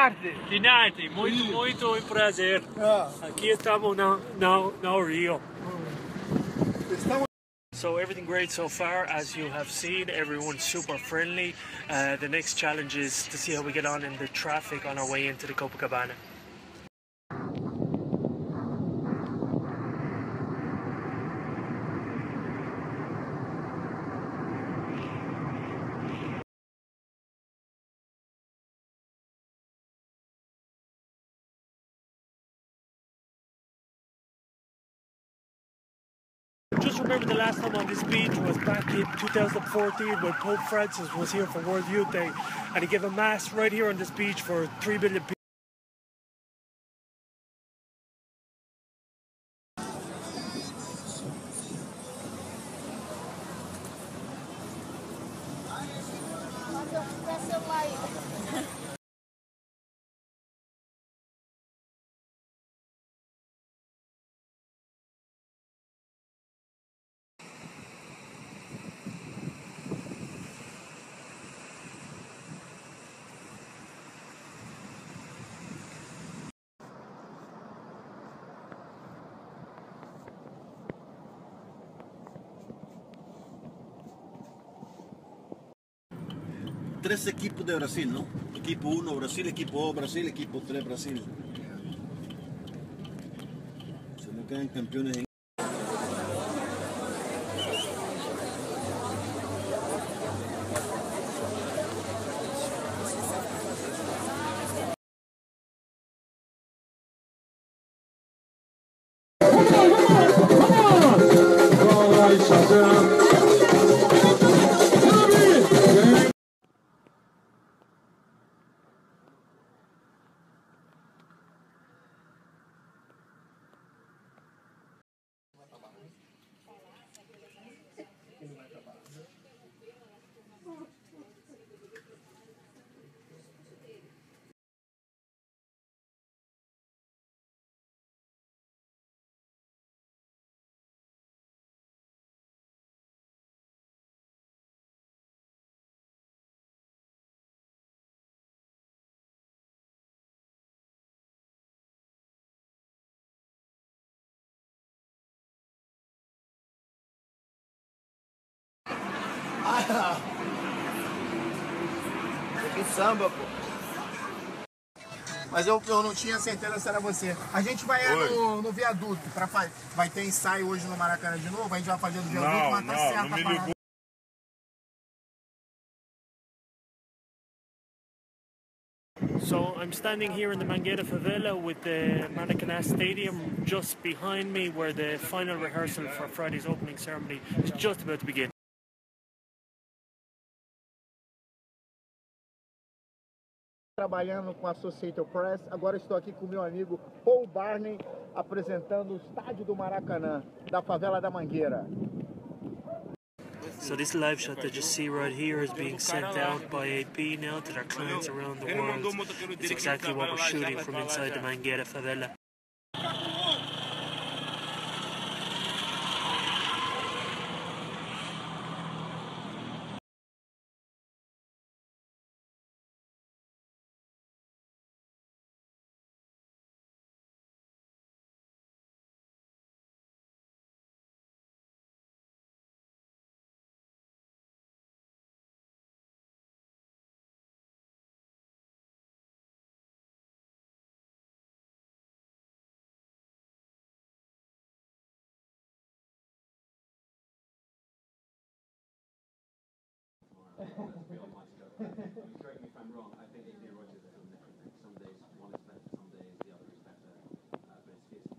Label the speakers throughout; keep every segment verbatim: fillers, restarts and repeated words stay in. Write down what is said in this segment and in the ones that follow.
Speaker 1: Dinarte.
Speaker 2: Dinarte, muito, Rio. muito prazer.
Speaker 1: Ah.
Speaker 2: Aqui estamos na, na, na Rio.
Speaker 1: Estamos...
Speaker 2: So everything great so far, as you have seen, everyone's super friendly. Uh, the next challenge is to see how we get on in the traffic on our way into the Copacabana. Just remember the last time on this beach was back in two thousand fourteen when Pope Francis was here for World Youth Day, and he gave a mass right here on this beach for three billion people.
Speaker 3: Tres equipos de Brasil, ¿no? Equipo uno Brasil, equipo dos Brasil, equipo tres Brasil. Se no quedan campeones en...
Speaker 1: Ah, que samba, pô. Mas eu, eu não tinha certeza se era você. A gente vai no, no viaduto, pra, vai ter ensaio hoje no Maracanã de novo, a gente vai fazer do viaduto,
Speaker 4: não,
Speaker 1: mas tá
Speaker 4: não,
Speaker 1: certo
Speaker 4: não
Speaker 1: a
Speaker 4: me
Speaker 1: parada.
Speaker 4: ligou.
Speaker 2: So I'm standing here in the Mangueira favela with the Maracanã Stadium just behind me, where the final rehearsal for Friday's opening ceremony is just about to begin.
Speaker 1: Trabalhando com a Associated Press, agora estou aqui com meu amigo Paul Byrne, apresentando o estádio do Maracanã, da favela da Mangueira.
Speaker 2: So this live shot that you see right here is being sent out by A P now to their clients around the world. It's exactly what we're shooting from inside the Mangueira favela.
Speaker 3: Correct me if I'm wrong, I think A P Rogers is different. Some days one is better, some days the other is better, uh, but it's fierce.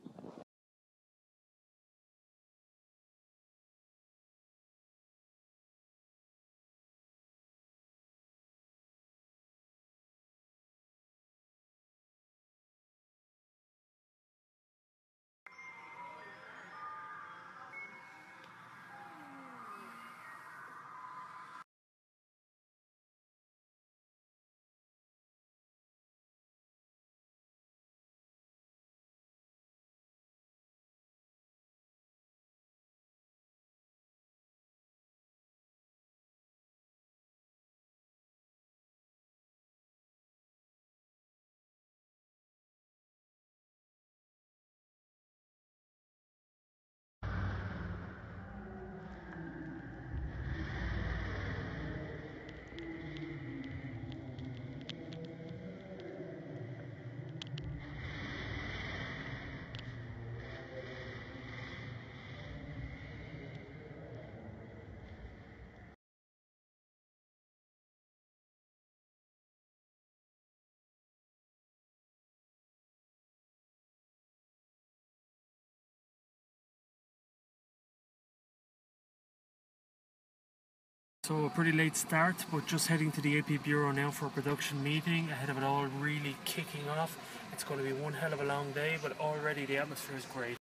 Speaker 2: So a pretty late start, but just heading to the A P Bureau now for a production meeting ahead of it all really kicking off. It's going to be one hell of a long day, but already the atmosphere is great.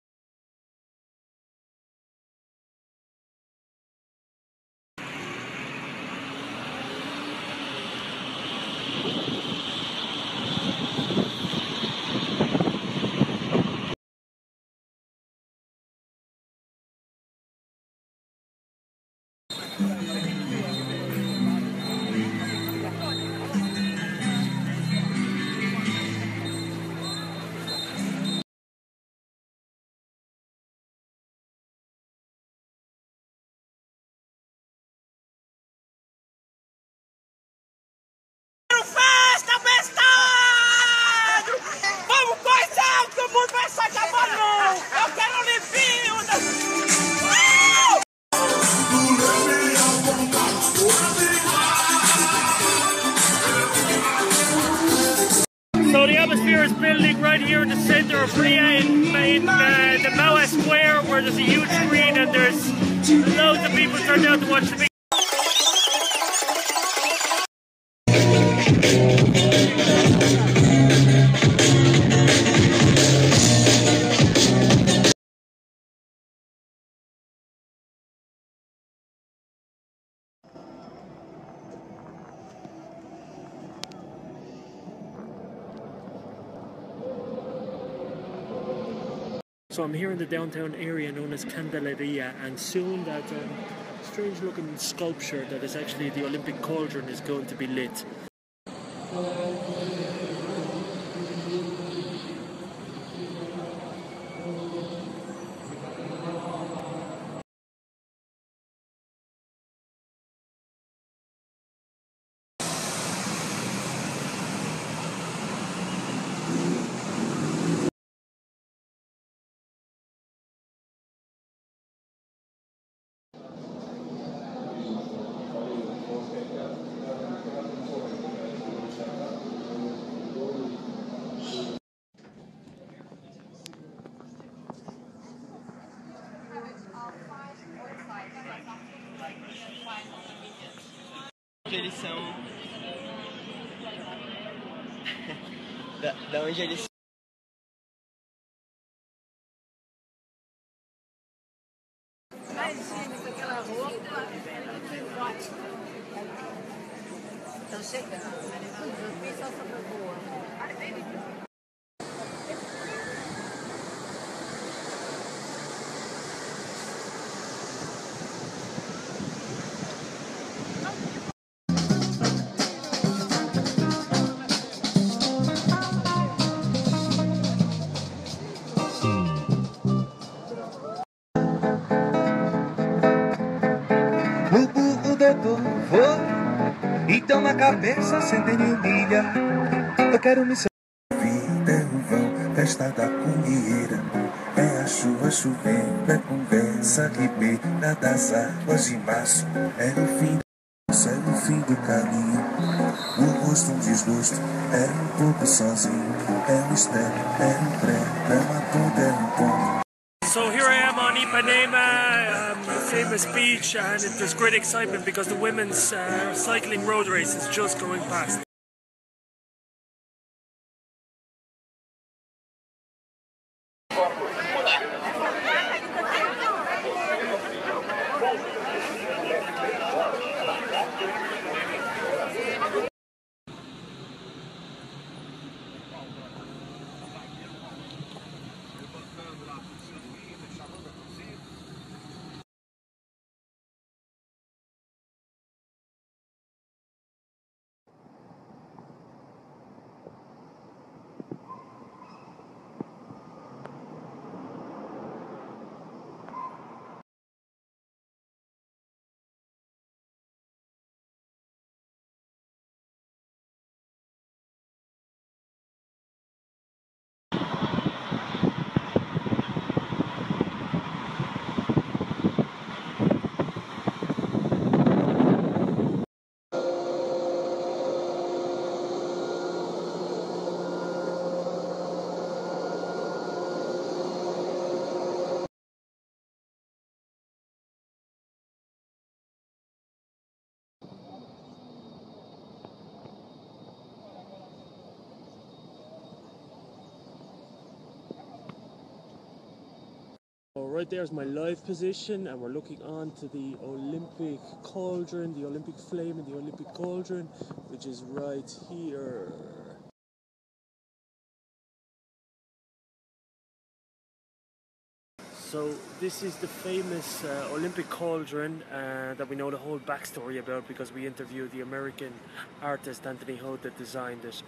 Speaker 2: So the atmosphere is building right here in the center of Rio in, in uh, the Mao Square, where there's a huge screen and there's loads of people turned out to watch the big. So I'm here in the downtown area known as Candelaria, and soon that um, strange looking sculpture that is actually the Olympic cauldron is going to be lit.
Speaker 4: Eles são da, da onde eles
Speaker 5: Imagina com aquela roupa. Estão chegando. Os bichos são super boa.
Speaker 6: O burro doutor foi, então na cabeça centênio milha. Eu quero me ser. Vida é o vão, festa da comieira. É a chuva chovendo, é conversa ribeira das águas de março. Era o fim do céu, o fim do caminho. O rosto um desgosto, era um pouco sozinho. Era um estéreo, era um pré, drama todo era um ponto.
Speaker 2: So here I am on Ipanema, um, famous beach, and it, there's great excitement because the women's uh, cycling road race is just going past. right there is my live position, and we're looking on to the Olympic cauldron, the Olympic flame and the Olympic cauldron, which is right here. So this is the famous uh, Olympic cauldron uh, that we know the whole backstory about because we interviewed the American artist Anthony Ho that designed it.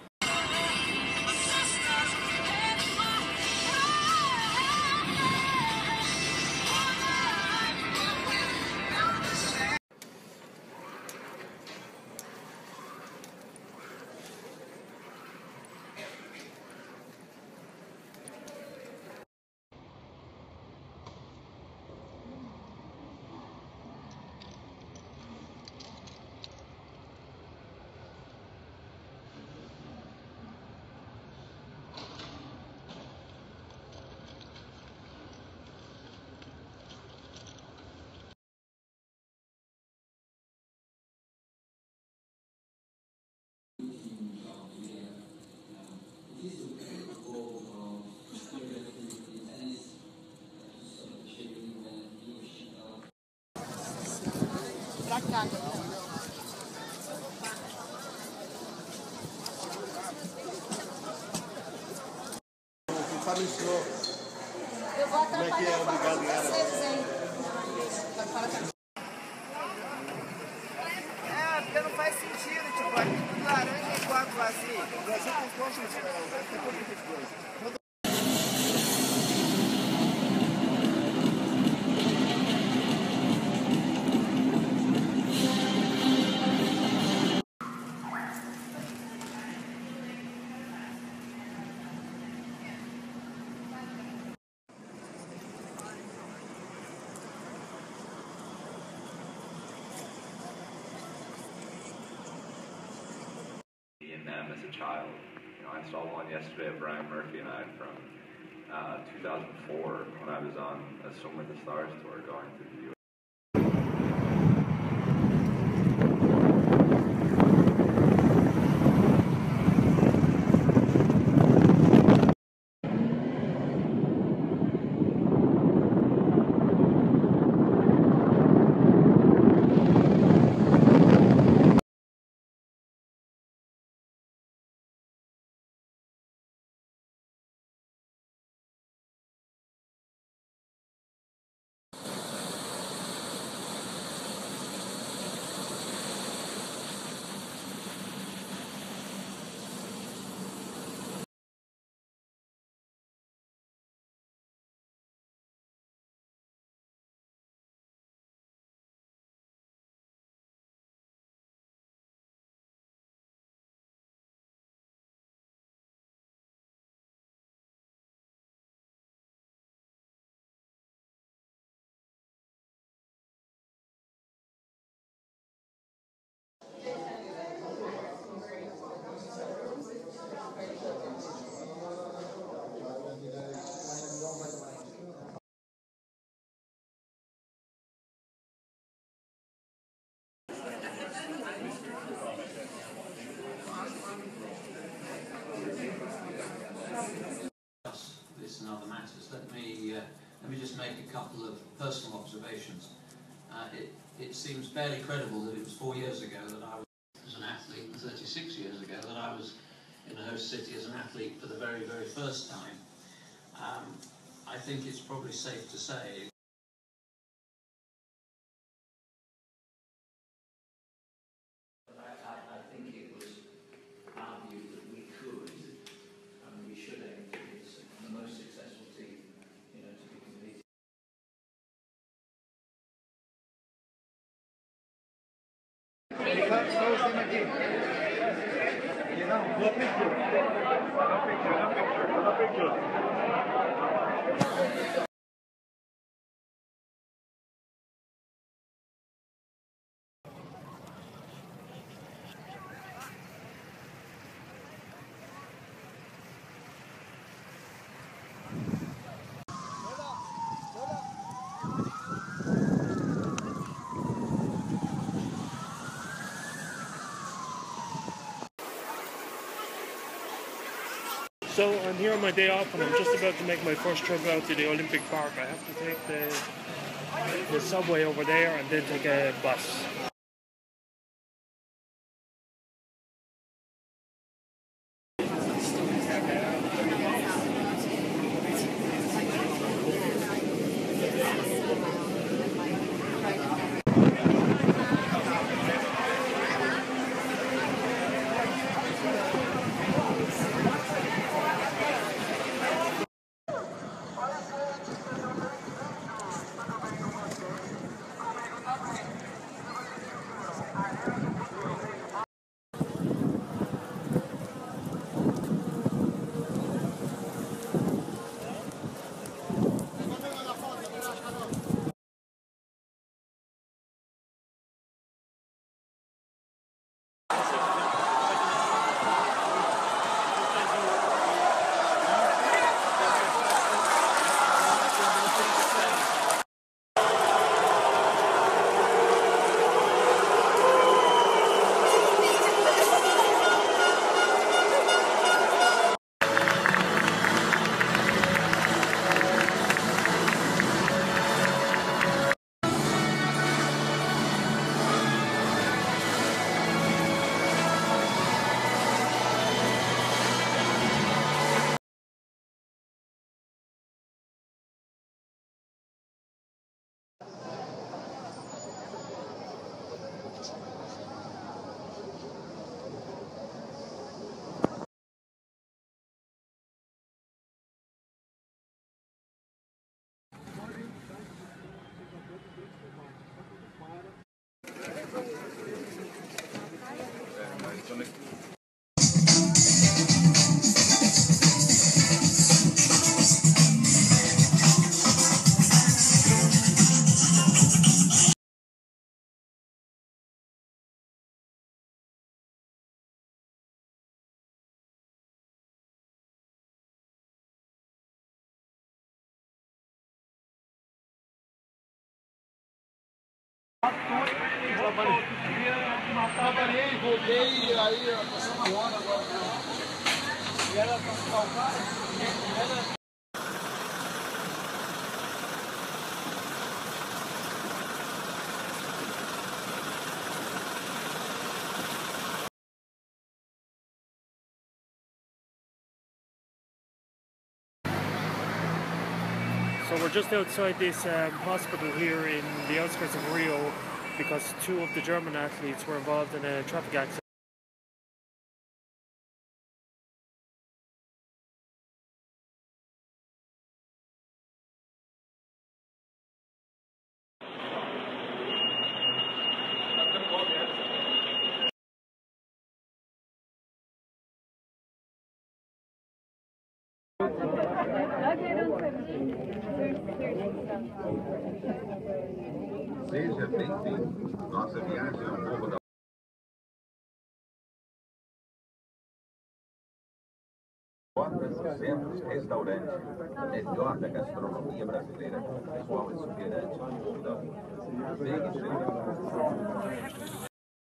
Speaker 5: Pra cá.
Speaker 1: Você me ensinou
Speaker 5: Eu vou
Speaker 1: como é que é obrigado em árabe.
Speaker 5: vocês, hein?
Speaker 4: É, porque não faz sentido, tipo, aqui tudo laranja e quatro vazio.
Speaker 1: O Brasil tem postos, tem pouco de coisa.
Speaker 7: In them as a child. You know, I saw one yesterday of Brian Murphy and I from uh, two thousand four when I was on a Swim with the Stars tour going through the U S.
Speaker 8: This and other matters. Let me uh, let me just make a couple of personal observations. Uh, it it seems fairly credible that it was four years ago that I was as an athlete, and thirty-six years ago that I was in a host city as an athlete for the very very first time. Um, I think it's probably safe to say. I think it was argued that we could and we should aim to be the most successful team, you know, to be competing.
Speaker 1: You know, no picture. No picture, no picture, no picture.
Speaker 2: So I'm here on my day off and I'm just about to make my first trip out to the Olympic Park. I have to take the, the subway over there and then take a bus.
Speaker 4: Trabalhei, voltei, aí passou uma onda agora. E era pra ficar o cara, era...
Speaker 2: So we're just outside this um, hospital here in the outskirts of Rio because two of the German athletes were involved in a traffic accident.
Speaker 7: Seja bem-vindo. Nossa viagem ao Morro da Portas, centros, restaurantes. Melhor da gastronomia brasileira com um pessoal exuberante no Morro da Rua. Vem e chega.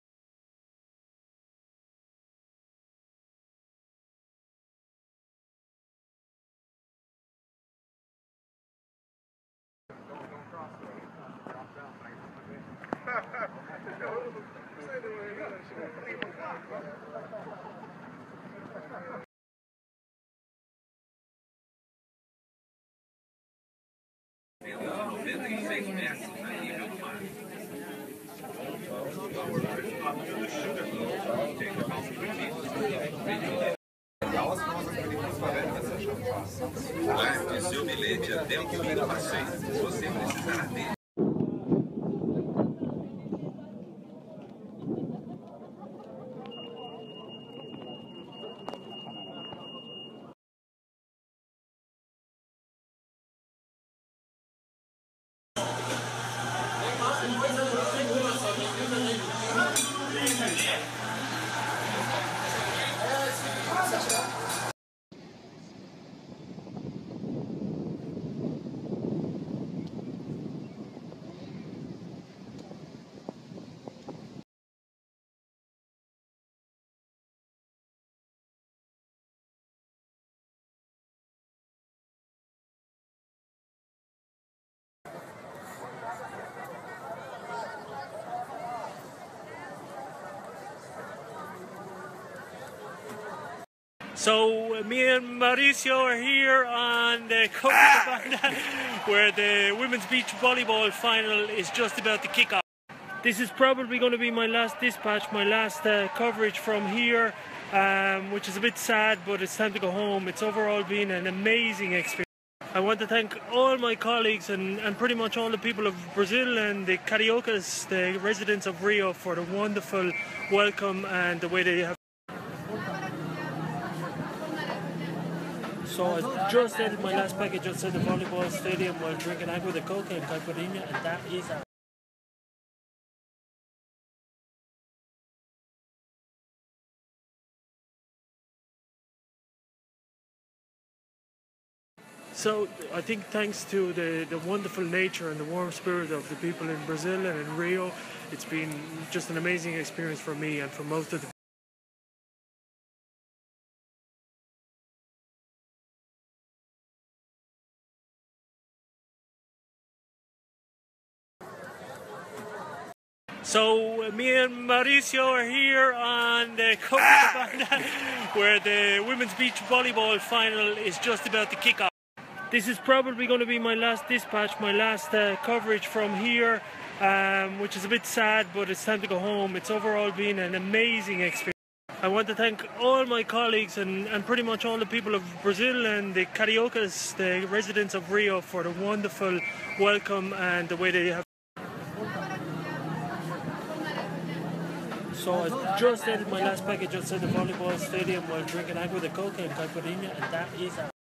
Speaker 7: noventa e seis metros a nível do mar. Guarde seu bilhete até o fim do passeio. Você precisará dele.
Speaker 2: So me and Mauricio are here on the Copacabana where the women's beach volleyball final is just about to kick off. This is probably going to be my last dispatch, my last uh, coverage from here, um, which is a bit sad, but it's time to go home. It's overall been an amazing experience. I want to thank all my colleagues and, and pretty much all the people of Brazil and the Cariocas, the residents of Rio, for the wonderful welcome and the way they have. So I just ended my last package outside the volleyball stadium while drinking agua de coca and caipirinha, and that is it. So I think thanks to the, the wonderful nature and the warm spirit of the people in Brazil and in Rio, it's been just an amazing experience for me and for most of the So me and Mauricio are here on the Copacabana where the women's beach volleyball final is just about to kick off. This is probably going to be my last dispatch, my last uh, coverage from here, um, which is a bit sad, but it's time to go home. It's overall been an amazing experience. I want to thank all my colleagues and, and pretty much all the people of Brazil and the Cariocas, the residents of Rio, for the wonderful welcome and the way they have. So I just ended my last package outside the volleyball stadium while drinking agua de coca and caipirinha, and that is it.